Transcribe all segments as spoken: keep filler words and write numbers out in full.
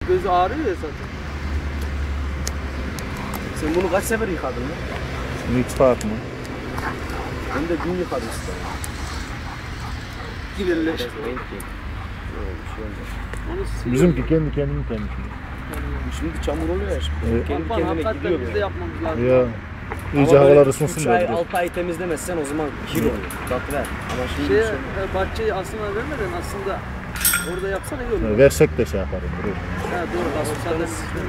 gözü ağrıyor ya zaten. Sen bunu kaç sefer yıkadın mı? Mutfak mı? Ben de gün yıkadım işte. Kirelleşti. Bizimki kendi kendini temizliyor. Şimdi çamur oluyor ya şimdi. Evet. Kendi Bak kendine hakikaten gidiyor biz de böyle. yapmamız lazım. Ya iyice havalar ısınsın üç da. ay altı ay temizlemezsen o zaman kir oluyor. Tat ver. Ama şimdi Şey, bir şey olmuyor. e, bahçeyi aslında vermeden aslında orada yapsana iyi olur. Ya, versek de şey yaparım. Dur. Ha, doğru bak zaten.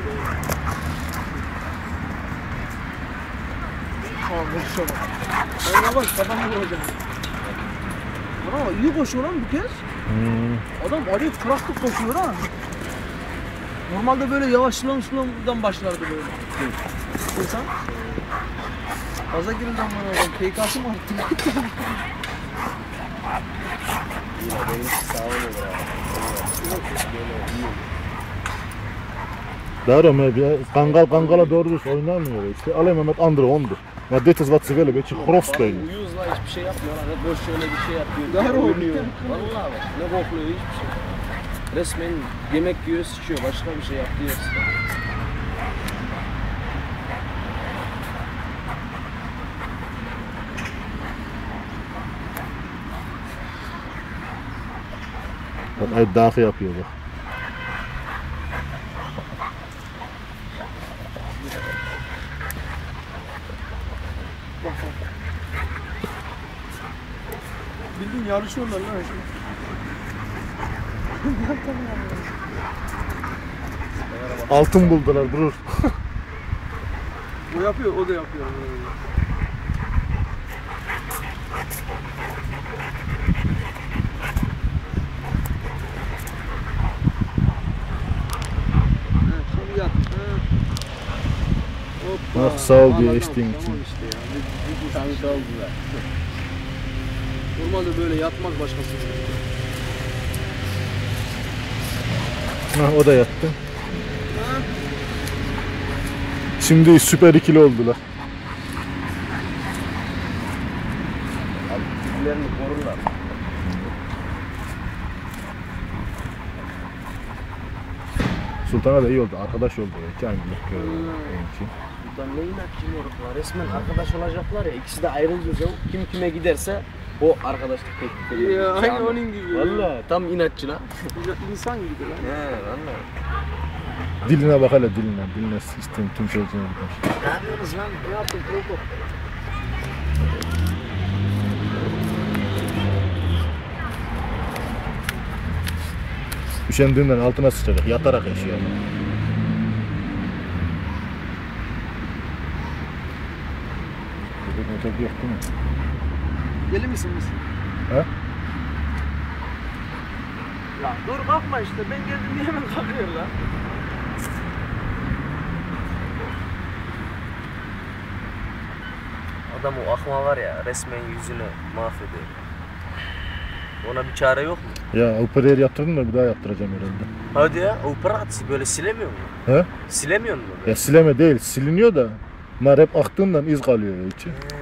Tamam boşa bak. Ben yavaş kafamı vuracağım. Ama iyi koşuyor lan bu kez. Hmm. Adam arayıp traktör koşuyor ha. Normalde böyle yavaş slalom slalomdan başlardı böyle. İnsan. Gaza girildi bana adam. P K'sı mı arttı? Yine benimki sağ olur Daarom heb je kangal kangala doğru düz oynamıyor işte. Alleen met andere honden. Maar dit is wat ze willen, beetje grof spelen. Uyuzla hiçbir şey yapmıyorlar. Hep boş şöyle bir şey yapıyor. Doğru. Oynuyor. Vallahi bak. Ne kokluyor hiçbir şey. Resmen yemek yiyor, sıçıyor. Başka bir şey yapıyor işte. Bak ay dağı yapıyor bak. Bildiğin yarışıyorlar lan. Altın buldular durur. O yapıyor, o da yapıyor. Şimdi yat. Hoppa. Ah, sağ ol diye Anladım, içtiğin tamam için. işte ya. Bir, bir, bir tane kaldılar. Normalde böyle yatmaz başkası. Ha, o da yattı. Şimdi süper ikili oldular. Abi birbirlerini korurlar. Sultan'a da iyi oldu, arkadaş oldu. İki aynı Sultan ne inatçı moruklar. Resmen arkadaş olacaklar ya. İkisi de ayrılacak. Kim kime giderse o arkadaşlık teklif ediyor. Ya aynı onun gibi. Valla tam inatçı lan. İnsan gibi lan. He valla. Diline bak hele diline. Diline sistem tüm şeyciğine gitmiş. Ne yapıyorsunuz lan? Ne yaptın Proko? Üşendiğinden altına sıçacak, yatarak yaşıyor. Öteki yok değil mi? Deli misin biz? He? Ya dur kalkma işte. Ben geldim diye hemen kalkıyor lan. Adam o akma var ya resmen yüzünü mahvediyor. Ona bir çare yok mu? Ya operayı yaptırdın da bir daha yaptıracağım herhalde. Hadi ya operasyon böyle silemiyor mu? He? Silemiyor mu? Ya sileme değil, siliniyor da. Bunlar hep aktığından iz kalıyor ya içi. He.